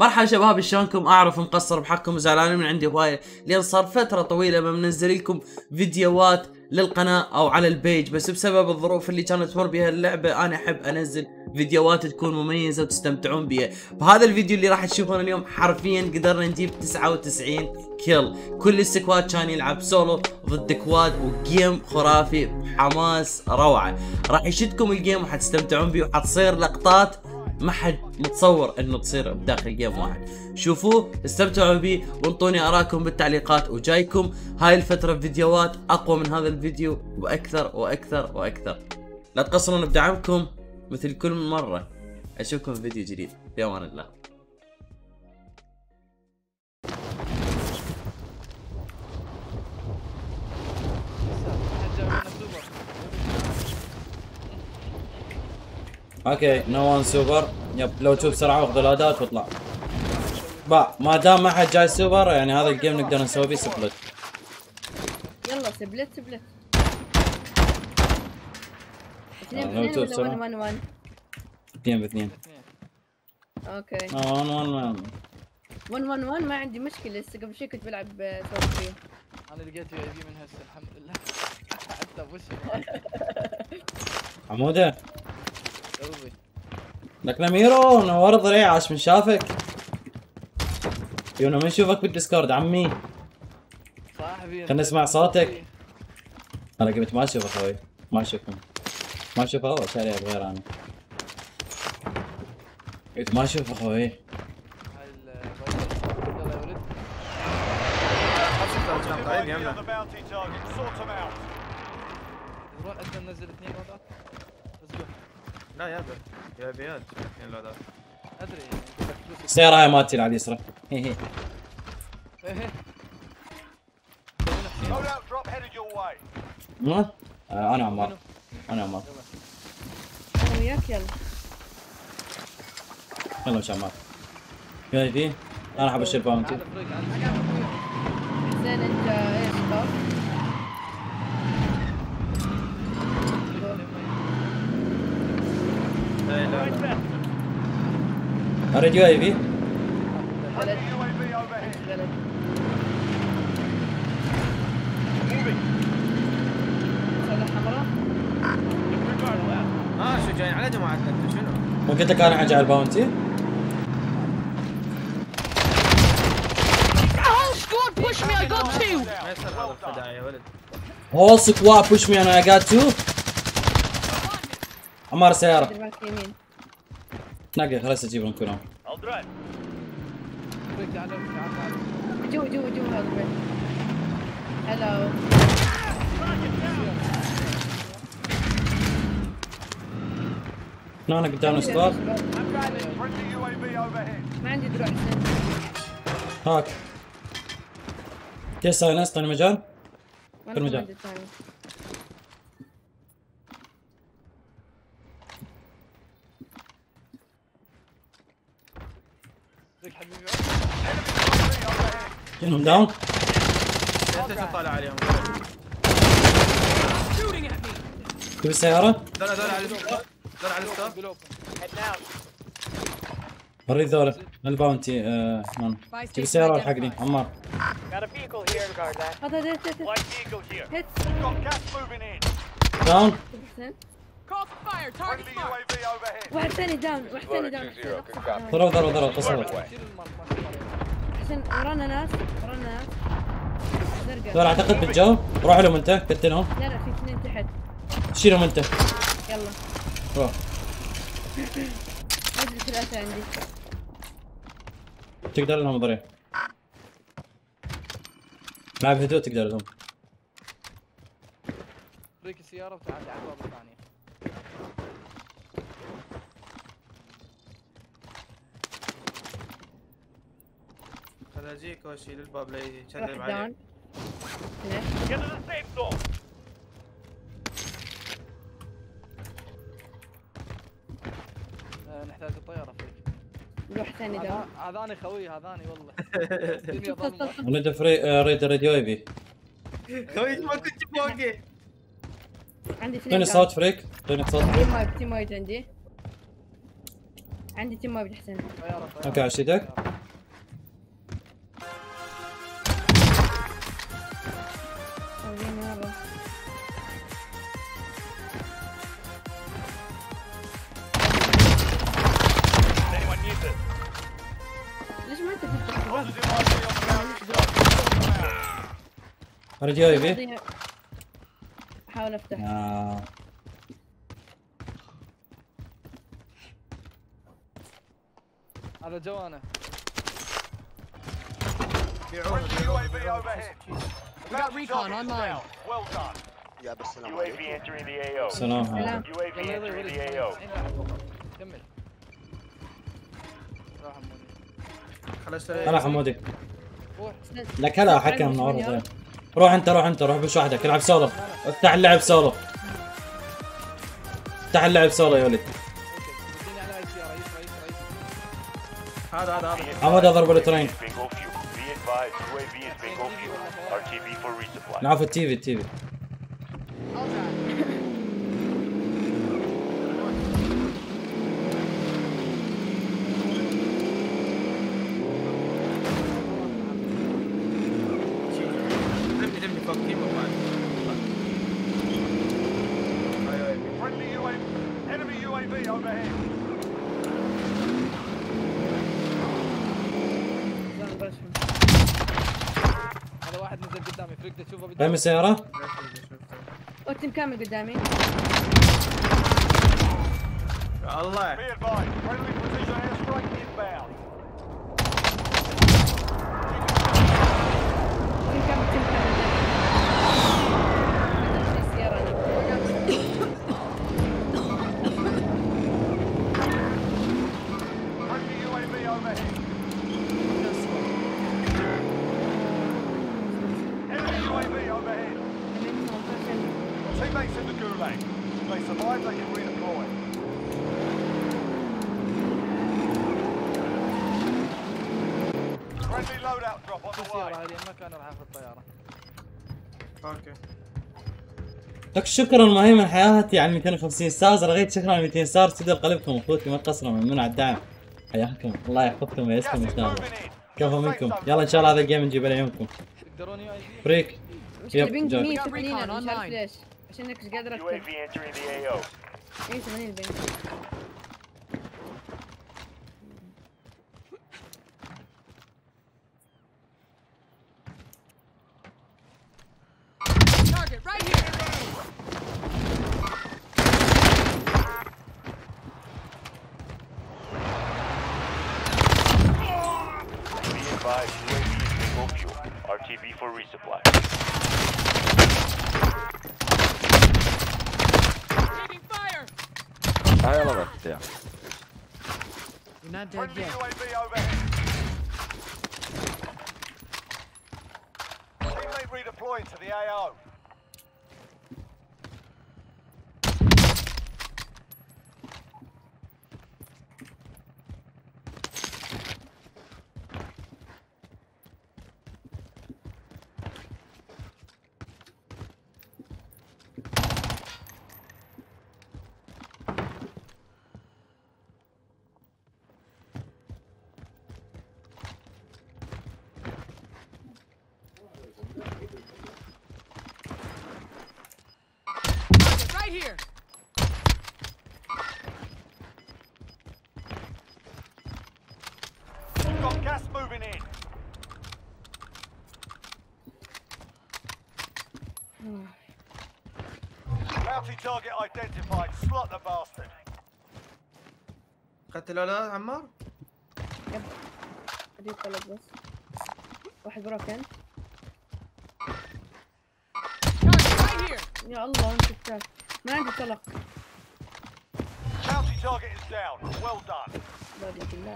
مرحبا شباب، شلونكم؟ اعرف مقصر بحقكم وزعلانين من عندي هوايه، لان صار فتره طويله ما منزل لكم فيديوهات للقناه او على البيج، بس بسبب الظروف اللي كانت تمر بها اللعبه انا احب انزل فيديوهات تكون مميزه وتستمتعون بها. بهذا الفيديو اللي راح تشوفونه اليوم حرفيا قدرنا نجيب 99 كيل، كل السكواد كان يلعب سولو ضد كواد، وجيم خرافي بحماس روعه. راح يشدكم الجيم وحتستمتعون به، وحتصير لقطات ما حد متصور انه تصير بداخل جيم واحد. شوفوه استمتعوا به وانطوني اراءكم بالتعليقات، وجايكم هاي الفترة فيديوهات اقوى من هذا الفيديو واكثر واكثر واكثر. لا تقصرون بدعمكم مثل كل مرة. اشوفكم في فيديو جديد، في امان الله. اوكي نو وان سوبر. يب لو تشوف بسرعه واخذ الادات واطلع. ما دام ما حد جاي سوبر يعني هذا الجيم نقدر نسوي فيه سبلت. يلا سبلت 2 2 ولا 1 2 ب2. اوكي 1 1 ما عندي مشكله، لسه قبل شوي كنت بلعب سولو. انا لقيت يو اي بي من هسه الحمد لله. حتى بوشي حموده لك نميرو نور ضريع، عاش من شافك. يونا ما نشوفك بالديسكورد عمي، صاحبي خلنا نسمع صوتك. انا قلت ما اشوف اخوي، ما اشوفهم، ما اشوف هو شاري غير انا. قلت ما اشوف اخوي. هاي يلا يا ولد نروح اقدر ننزل 2 لودات. لا يا بيات 2 لودات ادري السيارة هاي مالتي اللي على اليسرى. هي انا عمار، انا عمار. انا وياك يلا. يلا مش عمار. يا دي انا احب اشيل باونتي. زين انت ايش صار؟ اريد يو اي في. غلط. حمراء. شو جايين على جماعتنا انتم شنو؟ مو قلت لك انا حاجة على الباونتي؟ ما يصير هذا الخداع يا ولد. Whole squad push me and I got to. عمار سيارة. ناقي خلاص اجيبهم كلهم. جو هذا البيت. هلو. هنا قدامنا سكواد. ما عندي دروع حسين. هاك. كيف سايلنس؟ طيب مجال؟ ما في المجال. عندي ثاني. جنهم داون. انت شو طالع عليهم؟ تبي السيارة؟ دول على الستوب، دول على الستوب. وريد ذولا الباونتي. مان تبي السيارة الحقني عمار. هذا هيت. داون. واحد ثاني داون، واحد ثاني داون. ضرب تصور. حسين ورانا ناس زرقاء. ذولا اعتقد بالجو. روح لهم انت قتلهم. لا في اثنين تحت. شيلهم انت. يلا روح. عندي 3 عندي. تقدر لهم ضريع. مع بهدوء تقدر لهم. ريك السيارة وتعال على الباب الثانية. خل اجيك واشيل الباب ليشلم عليك. نحتاج الطيارة فيك. واحد ثاني داون. هذاني خوي هذاني والله. الدنيا ظلمة. ولد ريد راديو اي بي. خوي ما كنت فوقي. عندي 2 اعطيني صوت فريك، اعطيني صوت فريك. تيم وايد عندي تيم وايد حسين. اوكي عشيتك. ورد يو بي. أضيع. احاول افتح. هذا جوانا. بيعوه We got recon online. يا بس السلام UAV عليكم. entering the AO. سلام. UAV entering the AO. كمل. راح حمودي. خلاص هلا حمودي. روح. لك هلا حكى من ورا طيب. روح انت روح بش وحدك العب سولو. افتح اللعب سولو. افتح اللعب سولو يا ولد. اديني على اي سي رئيس. هذا حمود اضرب الترين. Bingo fuel. Be advised, UAV is bingo fuel. RTB for resupply. نعرف التي في. دمني فوق تيم وبعد. Friendly UAV. Enemy UAV overhead. هذا واحد نزل قدامي فريق تشوفه فاهم قدامي. السيارة؟ التيم كامل قدامي. يا الله. Be advised, friendly precision airstrike inbound. تيم كامل قدامي. أمشي السيارة أنا. Friendly UAV overhead. Enemy UAV overhead. Teammates in the gulag. If they survive, they can redeploy. Friendly loadout drop on the way. السيارة هذه المكان راح اخذ الطيارة. اوكي. لك شكرا مهيمن حياتي على 250 ستار. رغيت شكرا على 200 ستار. تقدر قلبكم اخوتي ما تقصروا من على الدعم. حياكم الله يحفظكم ويسكم ان شاء الله. كفو منكم. يلا ان شاء الله هذا الجيم نجيب لعيونكم. تقدرون يو اي بي؟ فريك. مشكلة يب، بينج جاك. 180 أنا مش عارف ليش. عشانك مش قادر اكتب. UAV entering the AO. 180 بينج. Target right here. Be advised, UAV is bingo fuel. RTB for resupply. Taking fire. You're not dead Friendly yet. UAV overhead. Teammate redeploying to the AO. Target right here. Got gas moving in. Bounty target identified. Slot the bastard. اخذت الاولاد عمار؟ يب. ادي طلب بس. واحد بروكن. Target right here. يا الله انت بتاعك. ما عندي طلق. Bounty target is down. Well done. بادي بالله.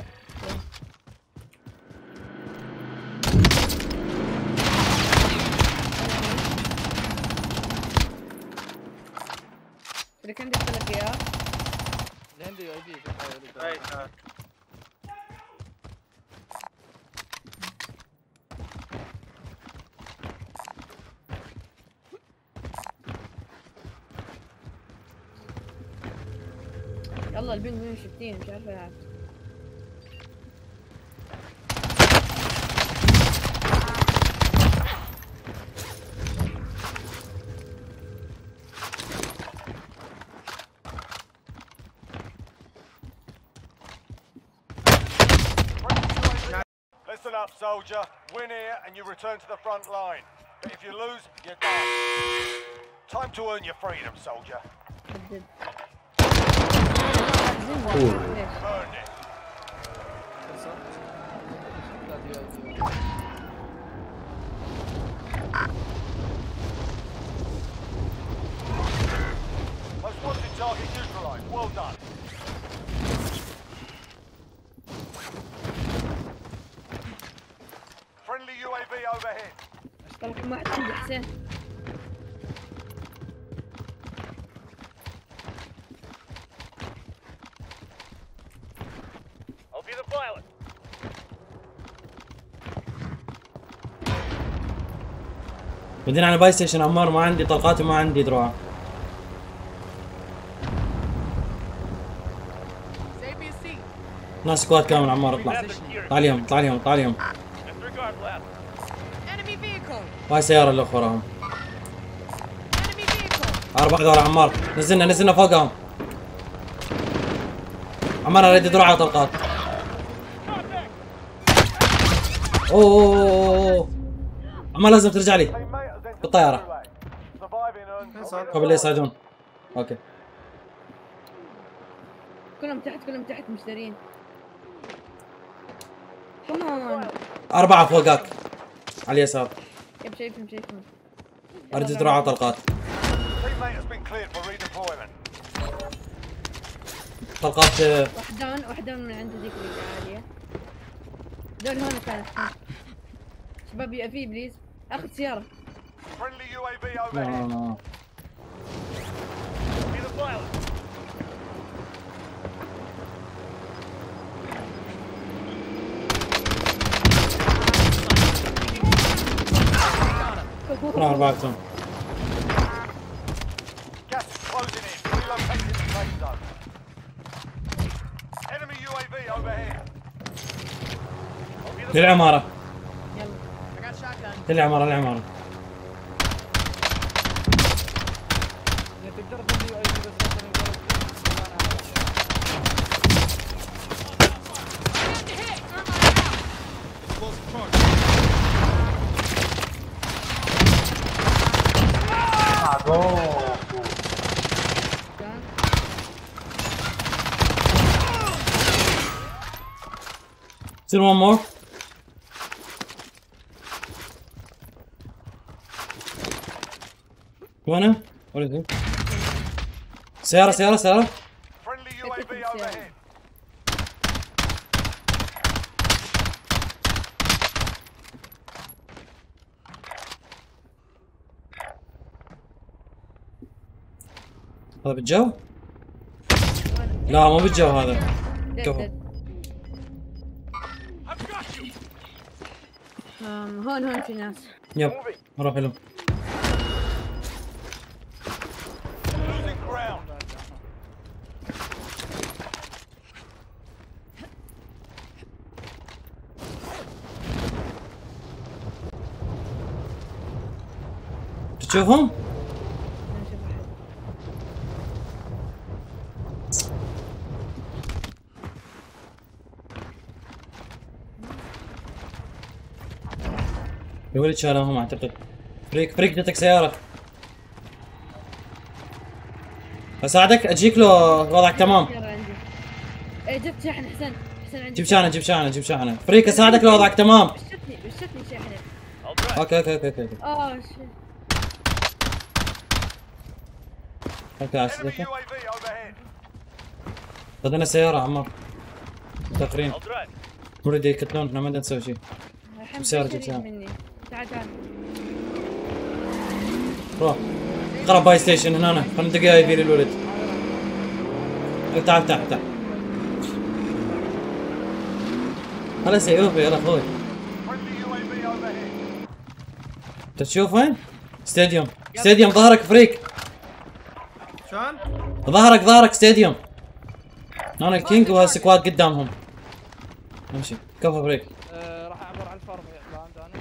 اللي كان بدي طلق اياه. اللي عندي يو اي بي. هاي تعال. يلا البنج 160 مش عارفه يعني. Listen up, soldier. Win here and you return to the front line. but if you lose, you're gone. Time to earn your freedom, soldier. حدد. Earned it. Most wanted target neutralized. Well done. Friendly UAV overhead. طلق ما عندي حسين. I'll be the pilot. بعدين على باي ستيشن عمار، ما عندي طلقات وما عندي دروع. Save me a seat. ناس سكواد كامل عمار، اطلع اطلع ليهم اطلع ليهم اطلع ليهم. Disregard left. Enemy vehicle. هاي سيارة اللي وراهم. Enemy vehicle. 4 دور عمار، نزلنا فوقهم. عمار اريد دروع على طلقات. اوه عمار لازم ترجع لي بالطيارة قبل لا يصعدون. اوكي كلهم تحت مشترين. كمان 4 فوقك على اليسار. يب شايفهم. اريد دروع على طلقات. Teammate has been cleared for redeployment. طلقات وحدان من عند ذيك اللي عالية. دول هون كانت. شباب يا في بليز اخذ سيارة. Friendly UAV لا overhead. لا Be the pilot. راح 4 توم. Gas is closing in. Relocating the safe zone. Enemy UAV overhead. للعمارة يلا. I got shotgun. للعمارة. تقدر تخلي UAV بس مثلا يقول I got hit. Thermite out. كان تصير 1 مور. وين؟ وين؟ سيارة Friendly UAV overhead. هذا بالجو؟ لا مو بالجو هذا. كفو. دد. هون في ناس. يب مرة حلو. Losing ground. تشوفهم؟ أنا أشوف واحد. يا ولد شالهم اعتقد. فريك جتك سيارة. اساعدك اجيك لو وضعك تمام. سيارة عندي. ايه جبت شاحن حسن عندي. جيب شاحنة. فريك اساعدك لو وضعك تمام. وشتني شاحنة. اوكي Enemy اساعدك. UAV overhead. خذنا سيارة عمار. متأخرين. I'll drive. مريد يقتلون، احنا ما بدنا نسوي شيء. سيارة جيب سيارة. مني. تعال روح. قرب باي ستيشن هنا، خلنا ندقيها يبي الولد. تعال. هلا سيوفي يلا اخوي. Friendly UAV overhead. انت تشوف وين؟ ستاديوم ظهرك فريك. شلون؟ ظهرك ستاديوم. انا الكينج وهالسكواد قدامهم. امشي كفو فريك. راح اعبر على الفارم يطلع عند انا.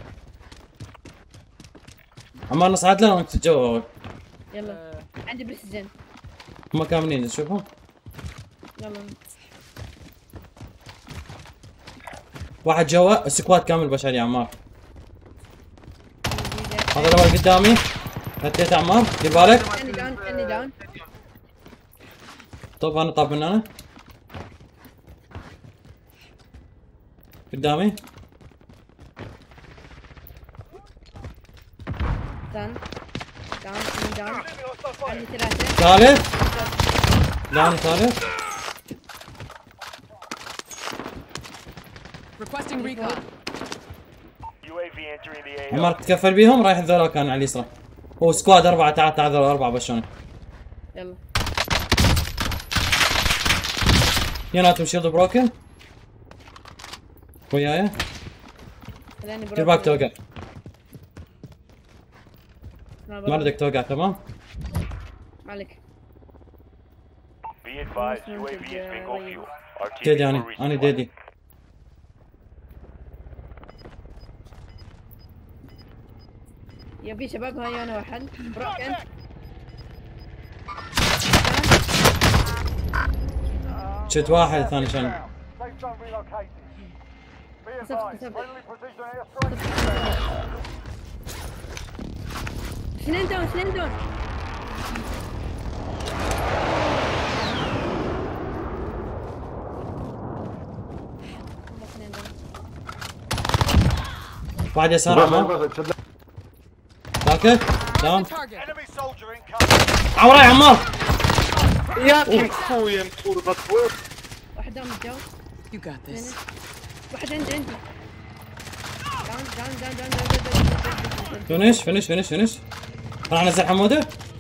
عمار نصعد لهم وانت تتجوع. يلا عندي بريسجن. هم كاملين تشوفهم؟ يلا واحد جوا السكواد كامل بشري عمار. هذا الاول قدامي. هديت عمار دير بالك. اني داون اني داون. طب انا طاب من انا. قدامي. داون داون اني داون. عندي 3. ثالث. داون ثالث. Requesting recon. UAV entering the AO. عمار تكفل بيهم رايح الذولا كان على اليسرى. هو سكواد 4 تعال ذولا 4 بشوني. يلا اثنيناتهم شيلد بروكن. وياي. خليني دير بالك توقع. ما ما بدك توقع تمام؟ عليك. Be advised, UAV is bingo fuel. RTB ديدي for انا resupply. ديدي. يبي شباب هاي انا واحد بروكن. شفت واحد الثاني شنو؟ اثنين داون اثنين داون. واحد يسار عمار. ساكت. داون. Target. Enemy soldier incoming. عمار يا عمار. يا اخوي مطور واحد داون الجو. You got this. واحد عندي داون داون داون داون داون. فينش. راح انزل حموده.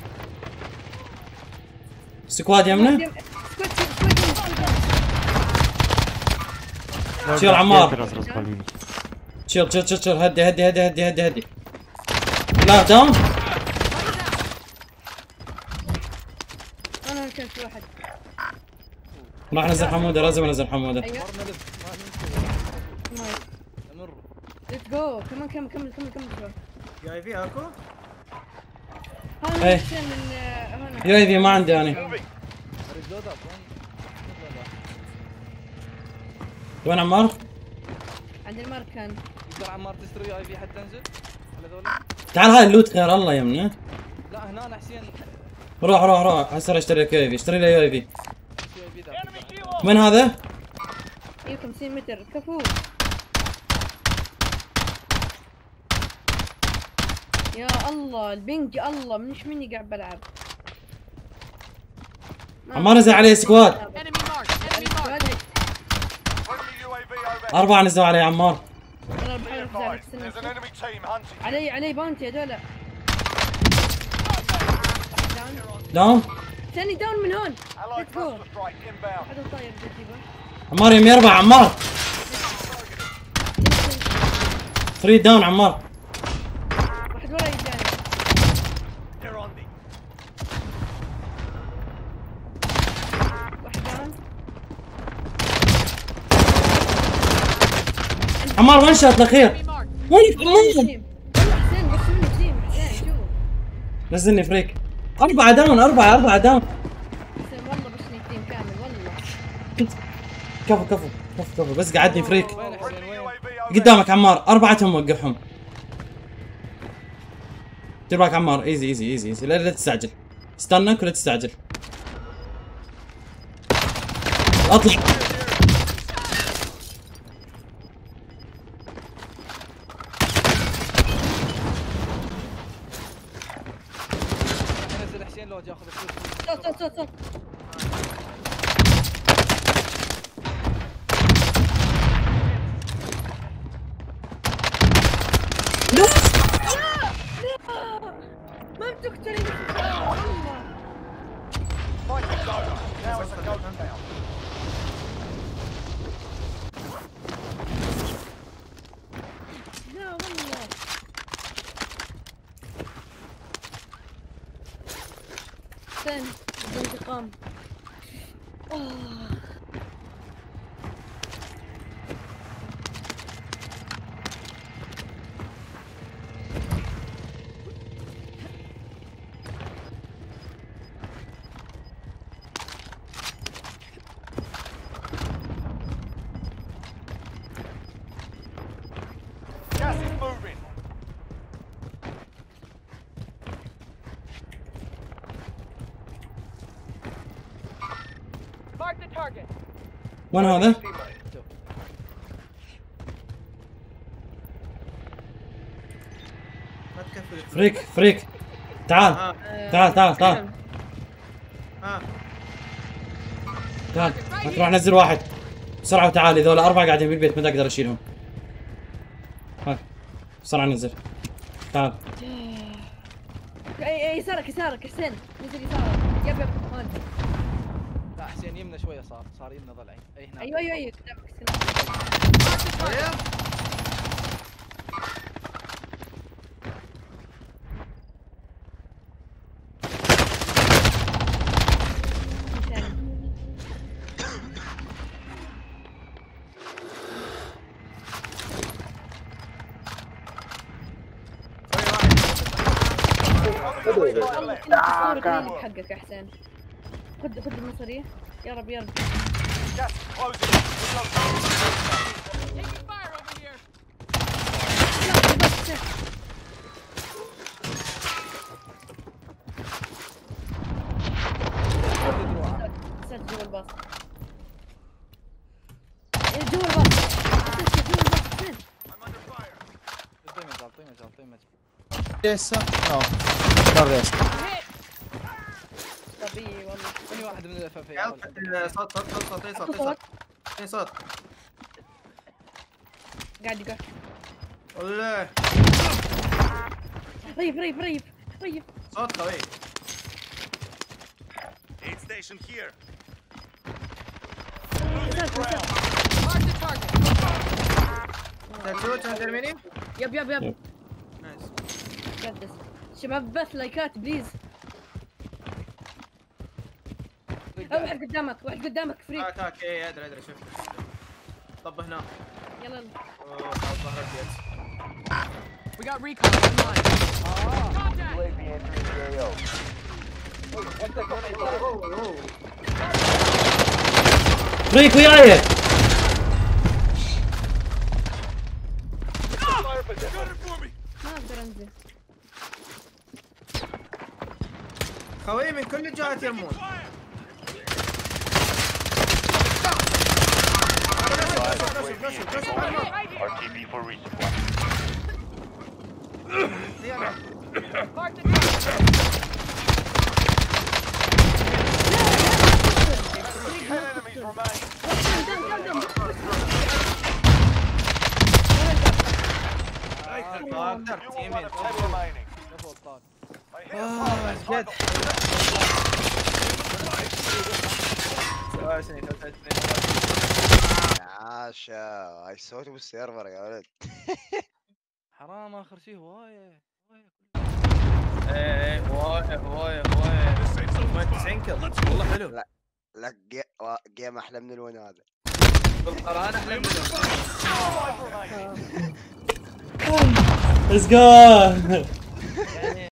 سكواد يمنا. شيل عمار. شيل هدي. لا داون. انا كنت واحد. راح انزل حموده لازم انزل حموده. ايوه امر. ليتس جو. كمل شباب. جاي في اكو؟ هذا إيه. من هنا. يو اي في ما عندي انا. ريزود اب. وين عمار؟ عند الماركان. يقدر عمار تشتري اي في حتى تنزل على ذولا؟ تعال هاي اللوت خير الله يمنا. لا هنا أنا حسين روح هسه اشتري لك يو اي في. اشتري لي يو اي في. في اي في ذا. من هذا؟ ايوه 50 متر كفو. يا الله البنج يا الله مني قاعد بلعب. عمار نزل عليه سكواد. Enemy marked. Enemy marked. Friendly UAV overhead. 4 نزلوا عليه عمار. انا بحاول افزعك There's an استنى. enemy team hunting. علي باونتي هذول. داون. ثاني داون من هون. Allied ليتس جو. cluster strike inbound. واحد طاير بجيبه. عمار يم يربع عمار. 3 داون عمار. واحد وراي جاني. They're on me. واحد داون. عمار وين شوت الاخير؟ Enemy marked. وين عمار؟ تيم. والله حسين بس مني تيم حسين شوف. نزلني فريك. 4 داون 4 داون. حسين والله بسني تيم كامل والله. كفو بس قعدني فريك. وين حسين Friendly وين؟ UAV overhead. قدامك عمار 4 وقفهم. دير بالك عمار ايزي لا تستعجل. استنى ولا تستعجل. اطلع. نزل حسين لو ياخذ الفلوس. صوت. ما بتقتلني والله. Fighting's over. Now it's a ghost town. لا والله. حسين بانتقام. Gas is moving. وين هذا؟ ما تكفي. فريك تعال تعال ها تعال تروح نزل واحد بسرعة وتعال. هذول 4 قاعدين بالبيت ما اقدر اشيلهم. هاي بسرعة نزل تعال. اي يسارك حسين نزل يسارك. يب هون. لا حسين يمنا شويه صار يمنا ضلعين. اي هنا. ايوه قدامك والله كنا حقك يا حسين. خذ المصارية يا رب. Gas is closing. Taking fire over here. نسيت جوا الباص. طيمة. لسه مره طبيعي والله. اني واحد من الافافيه. صوت قاعد والله ريب صوت قوي. Aid station here. Mark the target. شو تهدرميني؟ يب نايس. قدس شباب بث لايكات بليز. واحد قدامك فريق. تاك ايه ادري شفت. طب هنا يلا ظهر البيت. We got recon online. Contact. UAV entering the AO. فريك وياي. ما اقدر انزل. خوي من كل الجهات يرمون. RTB for resupply. Mark the target. Enemies remain. Ten remaining. I hear عاشا هاي صوتي بالسيرفر يا ولد. حرام اخر شيء هوايه. ايه هوايه 90 كل والله حلو. لا جيم احلى من الون هذا. بالقران احلى من ليتس جو.